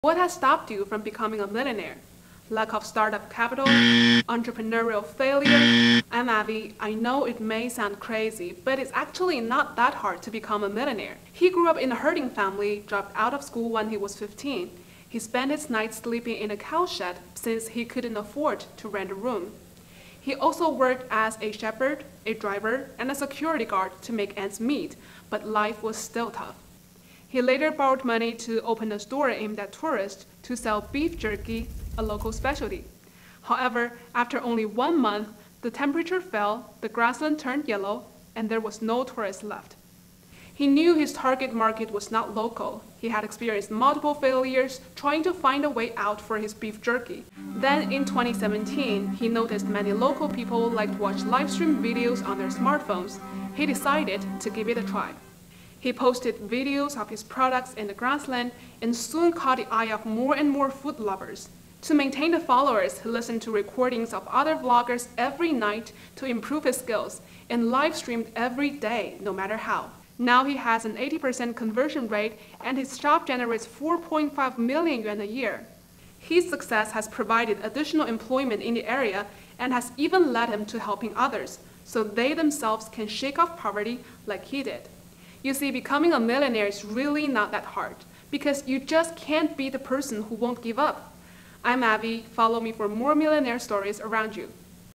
What has stopped you from becoming a millionaire? Lack of startup capital? Entrepreneurial failure? I'm Avi. I know it may sound crazy, but it's actually not that hard to become a millionaire. He grew up in a herding family, dropped out of school when he was 15. He spent his nights sleeping in a cowshed since he couldn't afford to rent a room. He also worked as a shepherd, a driver, and a security guard to make ends meet, but life was still tough. He later borrowed money to open a store aimed at tourists to sell beef jerky, a local specialty. However, after only 1 month, the temperature fell, the grassland turned yellow, and there was no tourist left. He knew his target market was not local. He had experienced multiple failures trying to find a way out for his beef jerky. Then in 2017, he noticed many local people liked to watch live stream videos on their smartphones. He decided to give it a try. He posted videos of his products in the grassland and soon caught the eye of more and more food lovers. To maintain the followers, he listened to recordings of other vloggers every night to improve his skills and live streamed every day, no matter how. Now he has an 80% conversion rate and his shop generates 4.5 million yuan a year. His success has provided additional employment in the area and has even led him to helping others, so they themselves can shake off poverty like he did. You see, becoming a millionaire is really not that hard, because you just can't be the person who won't give up. I'm Avi. Follow me for more millionaire stories around you.